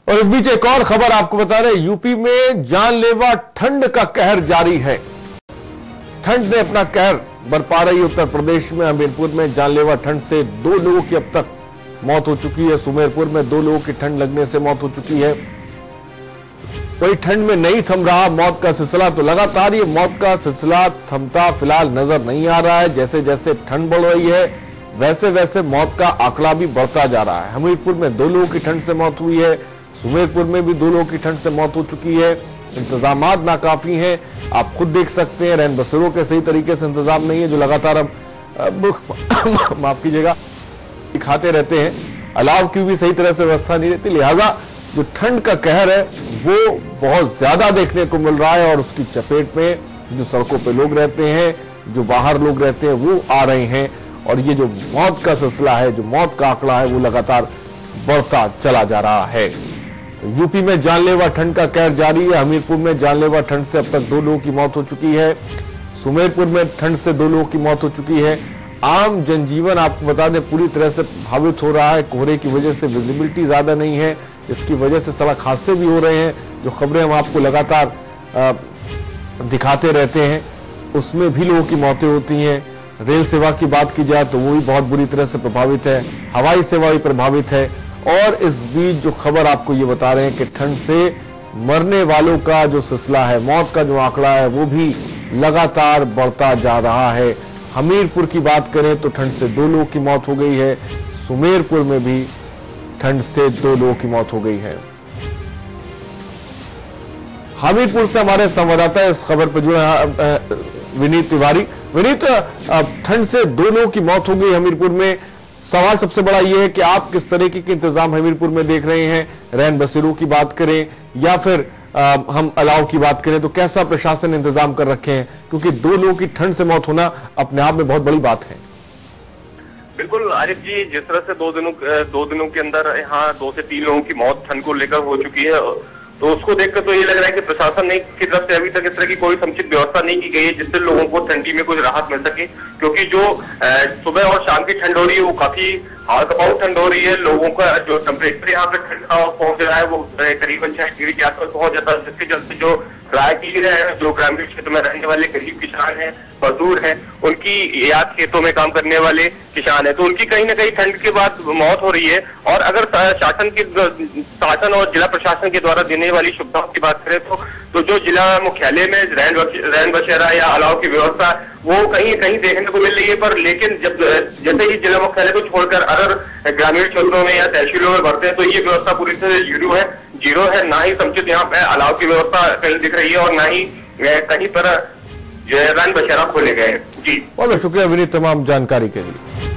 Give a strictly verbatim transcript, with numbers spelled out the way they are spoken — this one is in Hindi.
और इस बीच एक और खबर आपको बता रहे, यूपी में जानलेवा ठंड का कहर जारी है। ठंड ने अपना कहर बरपा रही उत्तर प्रदेश में हमीरपुर में जानलेवा ठंड से दो लोगों की अब तक मौत हो चुकी है। सुमेरपुर में दो लोगों की ठंड लगने से मौत हो चुकी है। वही ठंड में नहीं थम रहा मौत का सिलसिला, तो लगातार ये मौत का सिलसिला थमता फिलहाल नजर नहीं आ रहा है। जैसे जैसे ठंड बढ़ रही है वैसे वैसे मौत का आंकड़ा भी बढ़ता जा रहा है। हमीरपुर में दो लोगों की ठंड से मौत हुई है, सुमेरपुर में भी दो लोगों की ठंड से मौत हो चुकी है। इंतजामात नाकाफी हैं, आप खुद देख सकते हैं। रैन बसेरों के सही तरीके से इंतजाम नहीं है, जो लगातार हम माफ कीजिएगा दिखाते रहते हैं। अलाव की भी सही तरह से व्यवस्था नहीं रहती, लिहाजा जो ठंड का कहर है वो बहुत ज्यादा देखने को मिल रहा है। और उसकी चपेट में जो सड़कों पे लोग रहते हैं, जो बाहर लोग रहते हैं, वो आ रहे हैं। और ये जो मौत का सिलसिला है, जो मौत का आंकड़ा है, वो लगातार बढ़ता चला जा रहा है। तो यूपी में जानलेवा ठंड का कहर जारी है। हमीरपुर में जानलेवा ठंड से अब तक दो लोगों की मौत हो चुकी है। सुमेरपुर में ठंड से दो लोगों की मौत हो चुकी है। आम जनजीवन आपको बता दें पूरी तरह से प्रभावित हो रहा है। कोहरे की वजह से विजिबिलिटी ज्यादा नहीं है, इसकी वजह से सड़क हादसे भी हो रहे हैं। जो खबरें हम आपको लगातार दिखाते रहते हैं उसमें भी लोगों की मौतें होती हैं। रेल सेवा की बात की जाए तो वो भी बहुत बुरी तरह से प्रभावित है, हवाई सेवा भी प्रभावित है। और इस बीच जो खबर आपको ये बता रहे हैं कि ठंड से मरने वालों का जो सिलसिला है, मौत का जो आंकड़ा है, वो भी लगातार बढ़ता जा रहा है। हमीरपुर की बात करें तो ठंड से दो लोगों की मौत हो गई है। सुमेरपुर में भी ठंड से दो लोगों की मौत हो गई है। हमीरपुर से हमारे संवाददाता इस खबर पर जुड़े हैं विनीत तिवारी। विनीत, ठंड से दो लोगों की मौत हो गई हमीरपुर में। सवाल सबसे बड़ा यह है कि आप किस तरीके के इंतजाम हमीरपुर में देख रहे हैं? रैन बसेरों की बात करें या फिर आ, हम अलाव की बात करें तो कैसा प्रशासन इंतजाम कर रखे हैं? क्योंकि दो लोगों की ठंड से मौत होना अपने आप में बहुत बड़ी बात है। बिल्कुल आरिफ जी, जिस तरह से दो दिनों दो दिनों के अंदर यहाँ दो से तीन लोगों की मौत ठंड को लेकर हो चुकी है, तो उसको देखकर तो ये लग रहा है कि प्रशासन ने की तरफ से अभी तक इस तरह की कोई समुचित व्यवस्था नहीं की गई है जिससे लोगों को ठंडी में कुछ राहत मिल सके। क्योंकि जो सुबह और शाम की ठंड हो रही है वो काफी हाल कपाऊ ठंड हो रही है। लोगों का जो टेम्परेचर यहाँ पे ठंड का पहुंच रहा है वो करीबन छह डिग्री के आसपास पहुंच जाता है, जिसके चलते जो राहगीर है, जो ग्रामीण क्षेत्र में रहने वाले गरीब किसान हैं, मजदूर हैं, उनकी या खेतों में काम करने वाले किसान हैं, तो उनकी कहीं ना कहीं ठंड के बाद मौत हो रही है। और अगर शासन के शासन और जिला प्रशासन के द्वारा देने वाली सुविधाओं की बात करें तो तो जो जिला मुख्यालय में रैन रैन बसेरा या अलाव की व्यवस्था वो कहीं कहीं देखने को मिल रही है, पर लेकिन जब जैसे ही जिला मुख्यालय को छोड़कर अगर ग्रामीण क्षेत्रों में या तहसीलों में बढ़ते हैं तो ये व्यवस्था पूरी तरह से जीरो है जीरो है ना ही समुचित यहाँ पे अलाव की व्यवस्था कहीं दिख रही है और ना ही कहीं पर रैन बसेरा खोले गए। जी बहुत शुक्रिया विनीत तमाम जानकारी के लिए।